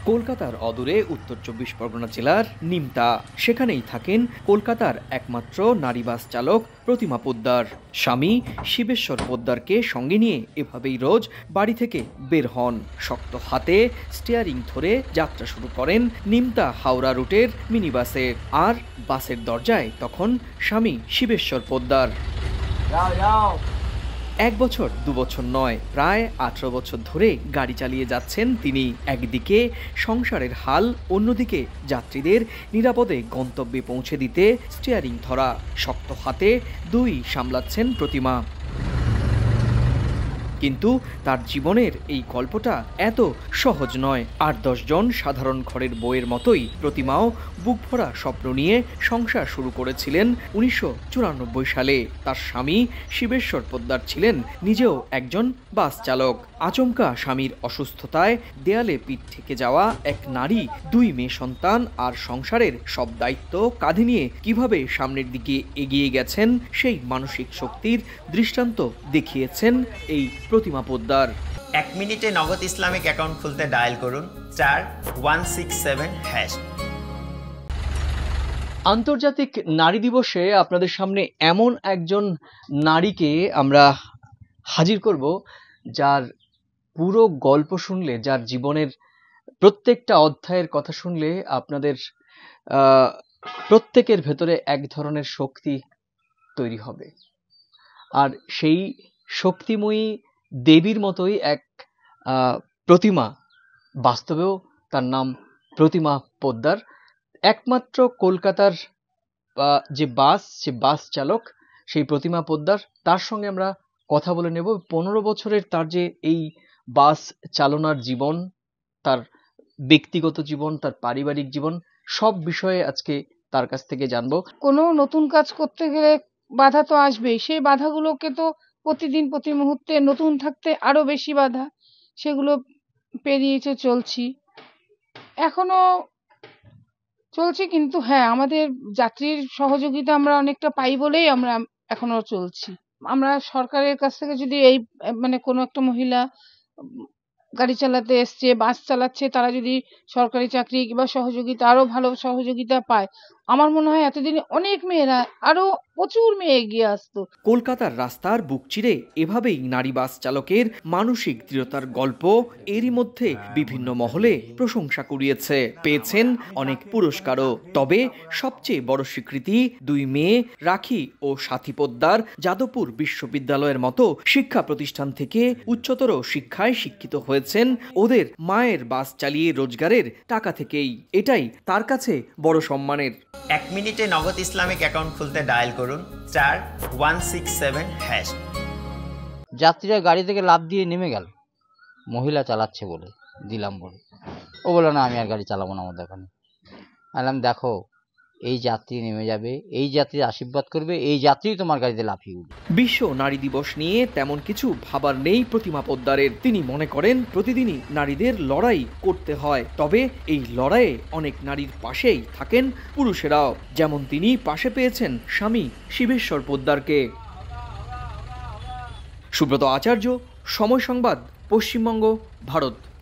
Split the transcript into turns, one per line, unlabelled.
কলকাতার অদূরে উত্তর ২৪ পরগনা জেলার নিমতা। সেখানেই থাকেন কলকাতার একমাত্র নারী বাস চালক প্রতিমা পোদ্দার। স্বামী শিবেশ্বর পোদ্দারকে সঙ্গে নিয়ে এভাবেই রোজ বাড়ি থেকে বের হন। শক্ত হাতে স্টিয়ারিং ধরে যাত্রা শুরু করেন নিমতা হাওড়া রুটের মিনি বাসে। আর বাসের দরজায় তখন স্বামী শিবেশ্বর পোদ্দার। এক বছর দু বছর নয়, প্রায় 18 বছর ধরে গাড়ি চালিয়ে যাচ্ছেন তিনি। একদিকে সংসারের হাল, অন্যদিকে যাত্রীদের নিরাপদে গন্তব্যে পৌঁছে দিতে স্টিয়ারিং ধরা। শক্ত হাতে দুই সামলাচ্ছেন প্রতিমা। কিন্তু তার জীবনের এই গল্পটা এত সহজ নয়। ৮-১০ জন সাধারণ ঘরের বউয়ের মতোই প্রতিমাও বুক ভরা স্বপ্ন নিয়ে সংসার শুরু করেছিলেন ১৯৯৪ সালে। তার স্বামী শিবেশ্বর পোদ্দার ছিলেন নিজেও একজন বাস চালক। আচমকা স্বামীর অসুস্থতায় দেয়ালে পিঠ থেকে যাওয়া এক নারী, দুই মেয়ে সন্তান আর সংসারের সব দায়িত্ব কাঁধে নিয়ে কিভাবে সামনের দিকে এগিয়ে গেছেন সেই মানসিক শক্তির দৃষ্টান্ত দেখিয়েছেন এই প্রতিমা পোদ্দার।
1 মিনিটে নগদ ইসলামিক অ্যাকাউন্ট খুলতে ডায়াল করুন *167#।
আন্তর্জাতিক নারী দিবসে আপনাদের সামনে এমন একজন নারীকে আমরা হাজির করব, যার পুরো গল্প শুনলে, যার জীবনের প্রত্যেকটা অধ্যায়ের কথা শুনলে আপনাদের প্রত্যেকের ভেতরে এক ধরনের শক্তি তৈরি হবে। আর সেই শক্তিময়ী দেবীর মতোই এক প্রতিমা, বাস্তবেও তার নাম প্রতিমা পোদ্দার। একমাত্র কলকাতার যে বাস চালক সেই প্রতিমা পোদ্দার, তার সঙ্গে আমরা কথা বলে নেব। 15 বছরের তার যে এই বাস চালনার জীবন, তার ব্যক্তিগত জীবন, তার পারিবারিক জীবন, সব বিষয়ে আজকে তার কাছ থেকে জানবো।
কোনো নতুন কাজ করতে গেলে বাধা তো আসবেই। সেই বাধাগুলোকে তো প্রতিদিন প্রতি মুহূর্তে নতুন থাকতে আরো বেশি বাধা, সেগুলো পেরিয়ে চলছি, এখনো চলছি। কিন্তু হ্যাঁ, আমাদের যাত্রীর সহযোগিতা আমরা অনেকটা পাই বলেই আমরা এখনো চলছি। আমরা সরকারের কাছ থেকে যদি এই কোনো একটা মহিলা গাড়ি চালাতে এসছে, বাস চালাচ্ছে, তারা যদি সরকারি চাকরি কিংবা সহযোগিতা, আরো ভালো সহযোগিতা পায়, আমার মনে হয় এতদিনে অনেক মেয়েরা, আরো প্রচুর মেয়ে এগিয়ে আসতো।
কলকাতার রাস্তার বুক চিরে এভাবেই নারী বাস চালকের মানসিক দৃঢ়তার গল্প এরই মধ্যে বিভিন্ন মহলে প্রশংসা কুড়িয়েছে, পেয়েছেন অনেক পুরস্কারও। তবে সবচেয়ে বড় স্বীকৃতি দুই মেয়ে রাখি ও সাথী পোদ্দার যাদবপুর বিশ্ববিদ্যালয়ের মতো শিক্ষা প্রতিষ্ঠান থেকে উচ্চতর শিক্ষায় শিক্ষিত হয়েছেন ওদের মায়ের বাস চালিয়ে রোজগারের টাকা থেকেই। এটাই তার কাছে বড় সম্মানের।
1 মিনিটে নগদ ইসলামিক অ্যাকাউন্ট খুলতে ডায়াল করুন *167#।
যাত্রীরা গাড়ি থেকে লাফ দিয়ে নেমে গেল, মহিলা চালাচ্ছে বলে দিলাম বলে। ও বললো না, আমি আর গাড়ি চালাবো না আমাদের এখানে। বললাম দেখো, এই যাত্রী নেমে যাবে, এই যাত্রী আশীর্বাদ করবে, এই যাত্রী তোমার গাড়িতে লাফিয়ে উঠবে।
বিশ্ব নারী দিবস নিয়ে তেমন কিছু ভাবার নেই প্রতিমা পোদ্দারের। তিনি মনে করেন প্রতিদিনই নারীদের লড়াই করতে হয়, তবে এই লড়াইয়ে অনেক নারীর পাশেই থাকেন পুরুষেরাও, যেমন তিনি পাশে পেয়েছেন স্বামী শিবেশ্বর পোদ্দারকে। সুব্রত আচার্য, সময় সংবাদ, পশ্চিমবঙ্গ, ভারত।